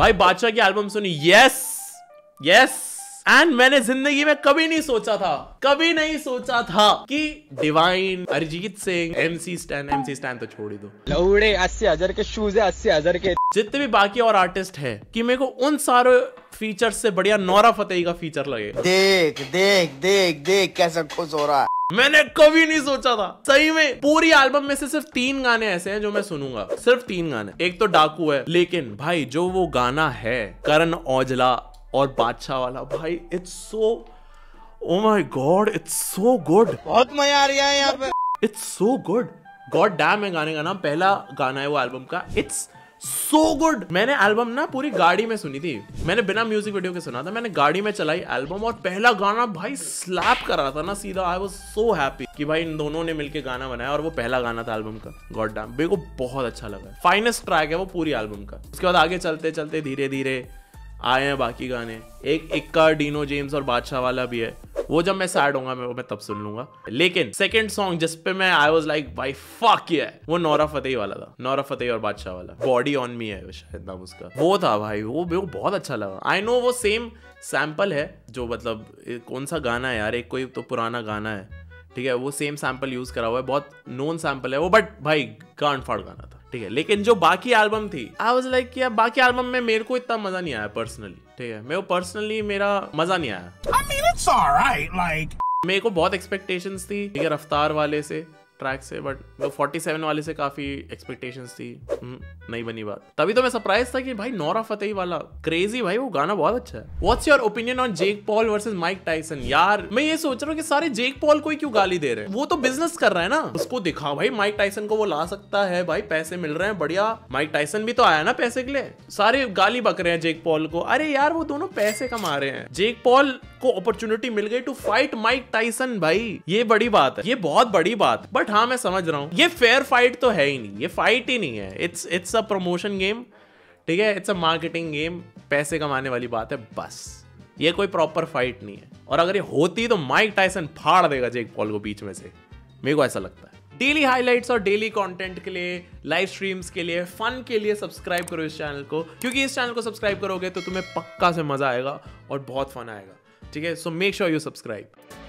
भाई बादशाह की एल्बम सुनी, यस यस। एंड मैंने जिंदगी में कभी नहीं सोचा था कि Divine, Arijit Singh, MC Stan तो छोड़ ही दो, लौड़े 80,000 के शूज है, 80,000 के, जितने भी बाकी और आर्टिस्ट है, कि मेरे को उन सारे फीचर से बढ़िया नोरा फतेही का फीचर लगे। देख देख देख देख कैसा खुश हो रहा है। मैंने कभी नहीं सोचा था सही में। पूरी एल्बम में से सिर्फ 3 गाने ऐसे हैं जो मैं सुनूंगा, सिर्फ 3 गाने। एक तो डाकू है, लेकिन भाई जो वो गाना है करण औजला और बादशाह वाला, भाई it's so, oh my god, it's so good, बहुत मजा आ रहा है यहाँ पे, it's so good. God damn है गाने का नाम, पहला गाना है वो एल्बम का, इट्स सो गुड। मैंने एल्बम ना पूरी गाड़ी में सुनी थी, मैंने बिना म्यूजिक वीडियो के सुना था, मैंने गाड़ी में चलाई एल्बम और पहला गाना भाई स्लैप कर रहा था ना सीधा। आई वाज सो हैप्पी कि भाई इन दोनों ने मिलके गाना बनाया और वो पहला गाना था एल्बम का। गॉड डैम, मेरे को बहुत अच्छा लगा, फाइनेस्ट ट्रैक है वो पूरी एल्बम का। उसके बाद आगे चलते चलते धीरे धीरे आए हैं बाकी गाने, एक का डीनो जेम्स और बादशाह वाला भी है, वो जब मैं सैड होऊंगा मैं तब सुन लूंगा। लेकिन सेकंड सॉन्ग जिस पे मैं आई वाज लाइक भाई फक ये, वो नोरा फतेही वाला था, नोरा फतेही और बादशाह वाला, बॉडी ऑन मी है शायद नाम उसका, वो था भाई, वो मेरे को बहुत अच्छा लगा। आई नो वो सेम सैंपल है, जो मतलब कौन सा गाना है यार, एक कोई तो पुराना गाना है, ठीक है, वो सेम सैंपल यूज करा हुआ है, बहुत नोन सैंपल है वो, बट भाई गांड फाड़ गाना था, ठीक है। लेकिन जो बाकी एल्बम थी, आई वाज लाइक यार बाकी एल्बम में मेरे को इतना मजा नहीं आया पर्सनली, ठीक है, मेरे को पर्सनली मेरा मजा नहीं आया। I mean, it's alright, like... मेरे को बहुत एक्सपेक्टेशंस थी, ठीक है, रफ्तार वाले से, ट्रैक से, बट वो 47 वाले से काफी एक्सपेक्टेशंस थी, नहीं बनी बात। तभी तो मैं सरप्राइज था कि भाई नोरा फतेही वाला क्रेजी, भाई वो गाना बहुत अच्छा है। What's your opinion on Jake Paul versus Mike Tyson? यार मैं ये सोच रहा हूँ कि सारे जेक पॉल को ही क्यों गाली दे रहे हैं, वो तो बिजनेस कर रहा है ना, उसको दिखाओ भाई, माइक टाइसन को वो ला सकता है भाई, पैसे मिल रहे हैं बढ़िया, माइक टाइसन भी तो आया ना पैसे के लिए, सारे गाली बक रहे हैं जेक पॉल को। अरे यार वो दोनों पैसे कमा रहे हैं, जेक पॉल को अपॉर्चुनिटी मिल गई टू फाइट माइक टाइसन, भाई ये बड़ी बात है, ये बहुत बड़ी बात। बट हाँ मैं समझ रहा हूँ ये फेयर फाइट तो है ही नहीं, ये फाइट ही नहीं है, इट्स अ प्रमोशन गेम, ठीक है, इट्स अ मार्केटिंग गेम, पैसे कमाने वाली बात है बस, ये कोई प्रॉपर फाइट नहीं है। और अगर ये होती तो माइक टाइसन फाड़ देगा जेक पॉल को बीच में से, मेरे को ऐसा लगता है। डेली हाइलाइट्स और डेली कंटेंट के लिए, लाइव स्ट्रीम्स के लिए, फन के लिए सब्सक्राइब करो इस चैनल को, क्योंकि इस चैनल को सब्सक्राइब करोगे तो तुम्हें पक्का से मजा आएगा और बहुत फन आएगा, ठीक है। So make sure you subscribe.